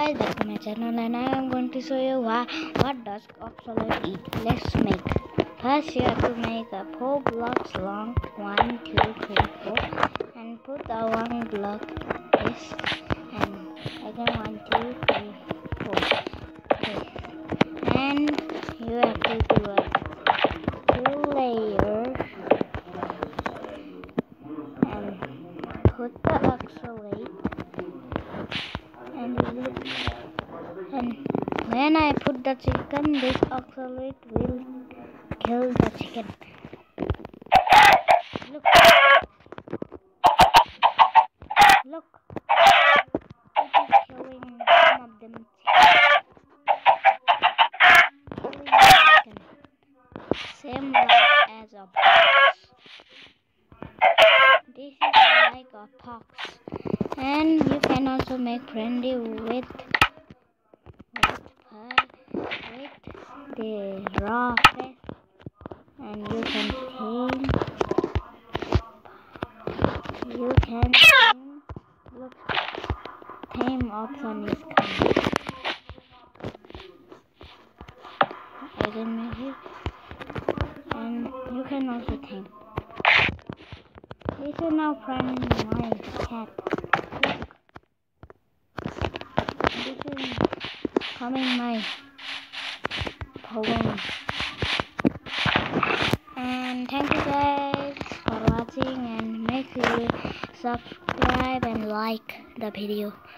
guys, back to my channel, and I am going to show you what does acelot eat. Let's make. First you have to make a 4 blocks long, 1, 2, 3, 4, and put the one block this, and again 1, 2, 3, 4. Okay. And you have to do a 2 layers and put the acelot. And when I put the chicken, this acelot will kill the chicken. Look, it is killing some of them. Same like as a fox. This is like a fox, and you can also make friendly with the raw fish, and you can tame. Look, tame option is coming. I can make it, and you can also tame. This is now friend my cat. Look, this is coming my home. And thank you guys for watching, and make sure you subscribe and like the video.